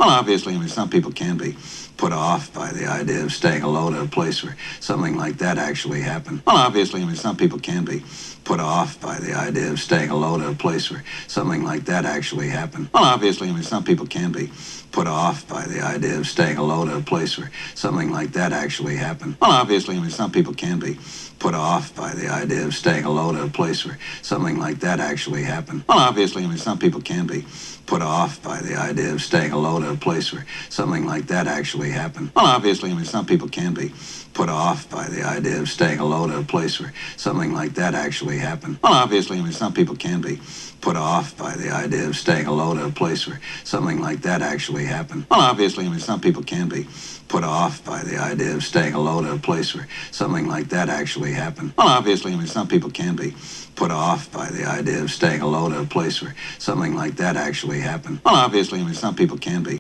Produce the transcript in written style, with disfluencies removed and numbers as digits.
Well, obviously, I mean, some people can be put off by the idea of staying alone at a place where something like that actually happened. Well, obviously, I mean, some people can be put off by the idea of staying alone at a place where something like that actually happened. Well, obviously, I mean, some people can be put off by the idea of staying alone at a place where something like that actually happened. Well, obviously, I mean, some people can be put off by the idea of staying alone at a place where something like that actually happened. Well, obviously, I mean, some people can be put off by the idea of staying alone at a place where something like that actually happened. Well, obviously, I mean, some people can be put off by the idea of staying alone at a place where something like that actually happened. Well, obviously, I mean, some people can be put off by the idea of staying alone at a place where something like that actually happened. Well, obviously, I mean, some people can be put off by the idea of staying alone at a place where something like that actually happened. Well, obviously, I mean, some people can be put off by the idea of staying alone at a place where something like that actually happened. Well, obviously, I mean, some people can be